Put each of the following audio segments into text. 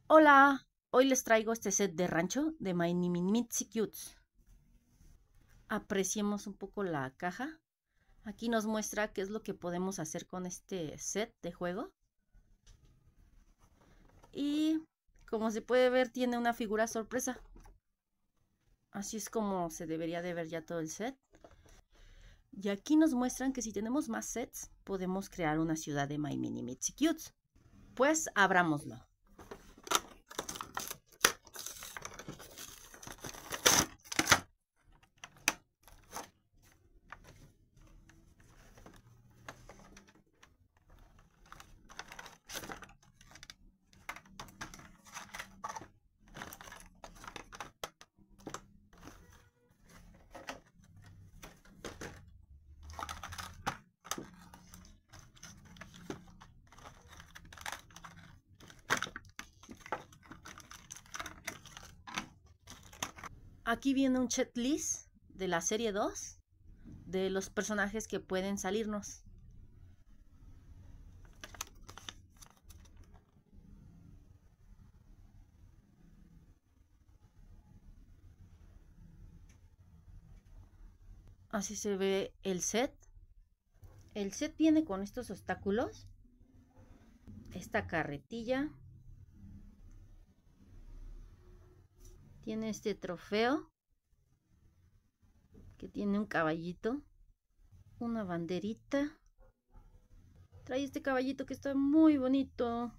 Hola, hoy les traigo este set de rancho de My Mini Mitzi Cutes. Apreciemos un poco la caja. Aquí nos muestra qué es lo que podemos hacer con este set de juego. Y como se puede ver, tiene una figura sorpresa. Así es como se debería de ver ya todo el set. Y aquí nos muestran que si tenemos más sets, podemos crear una ciudad de My Mini Mitzi Cutes. Pues abrámoslo. Aquí viene un checklist de la serie 2 de los personajes que pueden salirnos. Así se ve el set. El set viene con estos obstáculos, esta carretilla, tiene este trofeo que tiene un caballito, una banderita, trae este caballito que está muy bonito.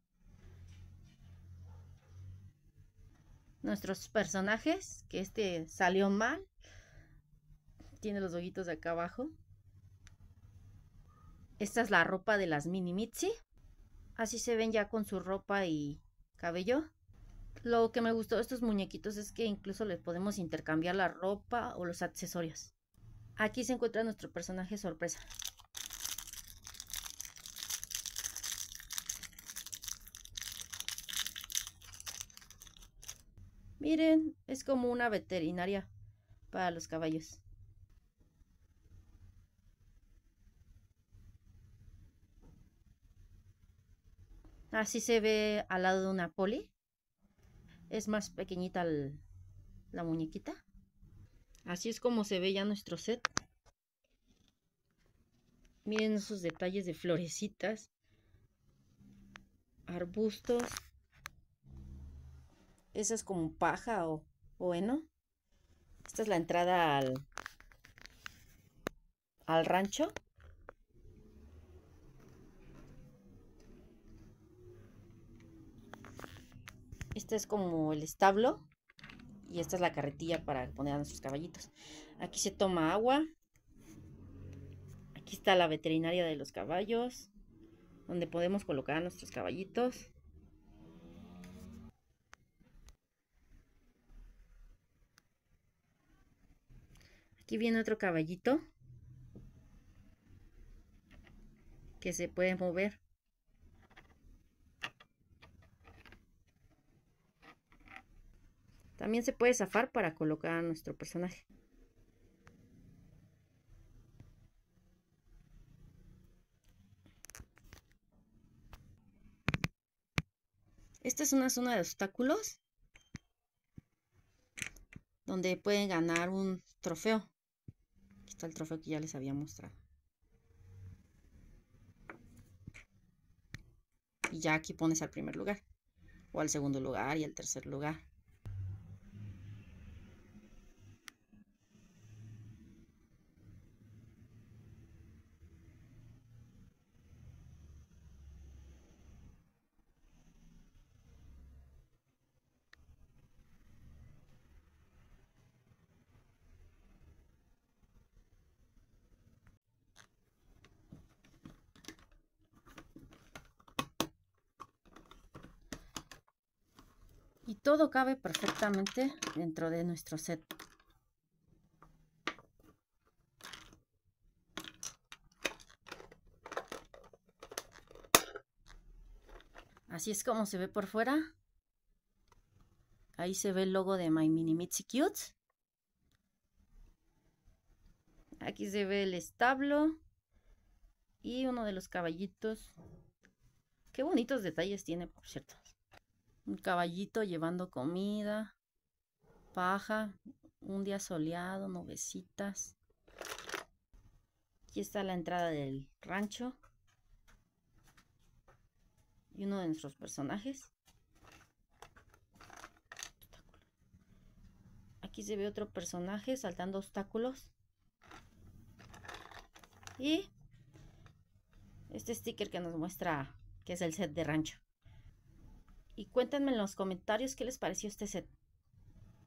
Nuestros personajes, que este salió mal, tiene los ojitos de acá abajo. Esta es la ropa de las Mini Mitzi. Así se ven ya con su ropa y cabello. Lo que me gustó de estos muñequitos es que incluso les podemos intercambiar la ropa o los accesorios. Aquí se encuentra nuestro personaje sorpresa. Miren, es como una veterinaria para los caballos. Así se ve al lado de una poli. Es más pequeñita la muñequita. Así es como se ve ya nuestro set. Miren esos detalles de florecitas, arbustos. Esa es como paja o heno. Esta es la entrada al rancho. Este es como el establo. Y esta es la carretilla para poner a nuestros caballitos. Aquí se toma agua. Aquí está la veterinaria de los caballos, donde podemos colocar a nuestros caballitos. Aquí viene otro caballito que se puede mover. También se puede zafar para colocar a nuestro personaje. Esta es una zona de obstáculos donde pueden ganar un trofeo. Aquí está el trofeo que ya les había mostrado. Y ya aquí pones al primer lugar, o al segundo lugar y al tercer lugar. Y todo cabe perfectamente dentro de nuestro set. Así es como se ve por fuera. Ahí se ve el logo de My Mini Mitzi Cutes. Aquí se ve el establo y uno de los caballitos. Qué bonitos detalles tiene, por cierto. Un caballito llevando comida, paja, un día soleado, nubecitas. Aquí está la entrada del rancho y uno de nuestros personajes. Aquí se ve otro personaje saltando obstáculos. Y este sticker que nos muestra que es el set de rancho. Y cuéntenme en los comentarios qué les pareció este set.